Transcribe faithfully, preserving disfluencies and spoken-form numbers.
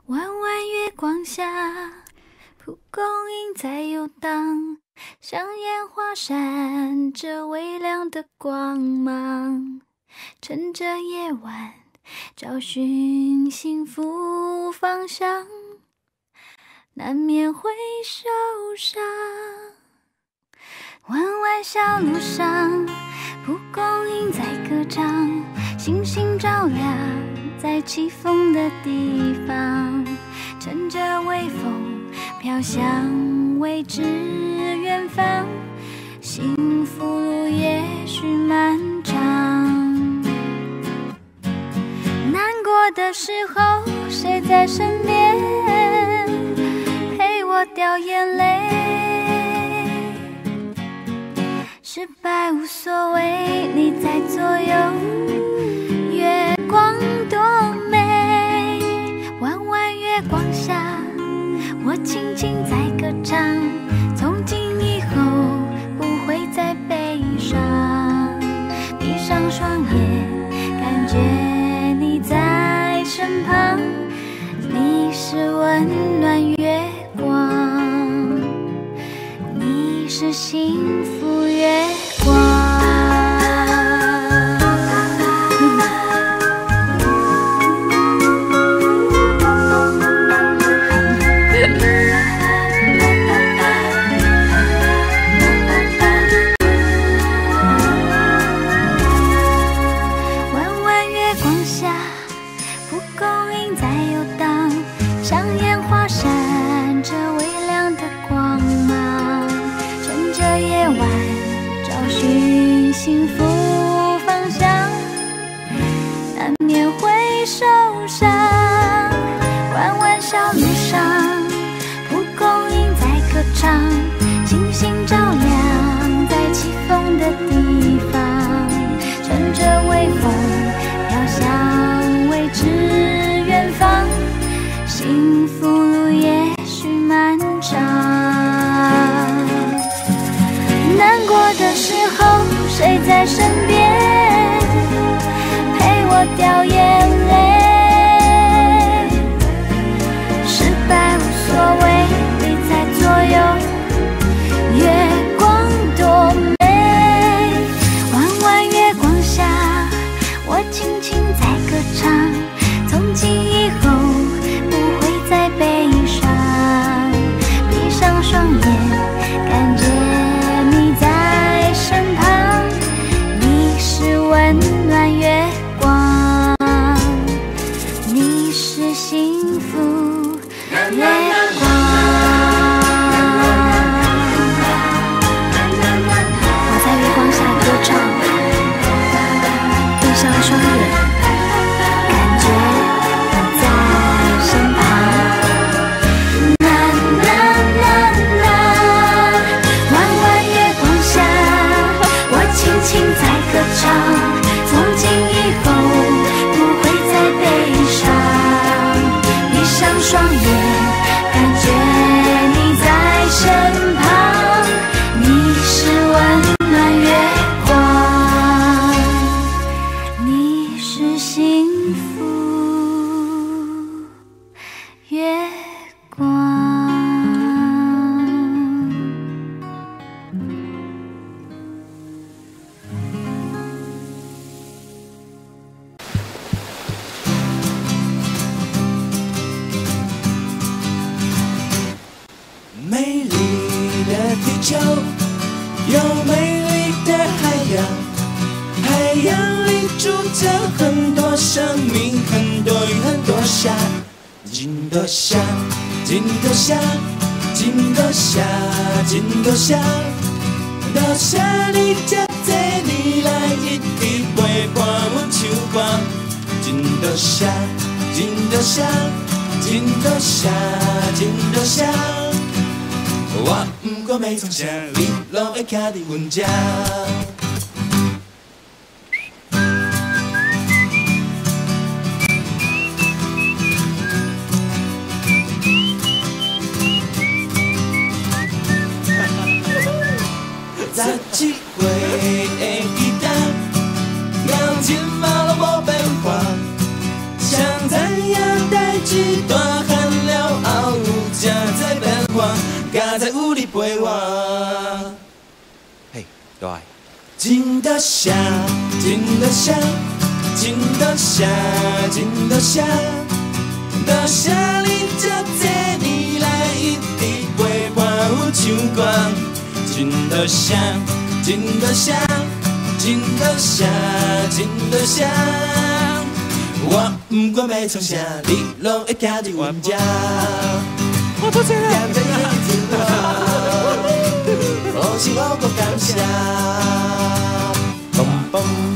弯弯月光下，蒲公英在游荡，像烟花闪着微亮的光芒。趁着夜晚找寻幸福方向，难免会受伤。弯弯小路上，蒲公英在歌唱，星星照亮在起风的地方。趁着微风飘向未知远方，幸福路也许漫长。难过的时候，谁在身边陪我掉眼泪？失败无所谓，你在左右，月光多美。弯弯月光下，我轻轻在歌唱，从今以后不会再悲伤。闭上双眼，感觉你在身旁，你是温暖月光，你是幸福月光。幸福方向，难免会受伤。弯弯小路上，蒲公英在歌唱，星星照亮在起风的地方。趁着微风飘向未知远方，幸福路也许漫长。难过的时候，谁在身边陪我掉眼泪？失败无所谓，你在左右，月光多美。弯弯月光下，我轻轻在歌唱，从今以后不会再悲伤。闭上双眼，感觉你在身旁，你是温暖月光，你是幸福月光。我在月光下歌唱，闭上双眼，感觉你在身旁。啦啦啦啦，弯弯月光下，我轻轻在歌唱，从今以后不会再悲伤。闭上双眼，感觉你在身旁，你是温暖月光，你是幸福月光。 美丽的地球有美丽的海洋，海洋里住着很多生命，很多鱼，很多虾，真多虾，真多虾，真多虾，真多虾。多虾你才坐你来一直陪伴阮唱歌，真多虾，真多虾，真多虾，真多虾。我不管要创啥，你拢会徛伫阮这。十七岁的吉他，到今嘛拢无变化，谁知影代志大汉明仔有你陪我。 嘿，大爱。 真多谢，真多谢，真多谢，真多谢，多谢你这多年来一直陪伴有唱歌。真多谢，真多谢，真多谢，真多谢。我不管要创啥，你拢会行入阮家。我多谢了。感谢你听我，我是我不感谢。嘣嘣。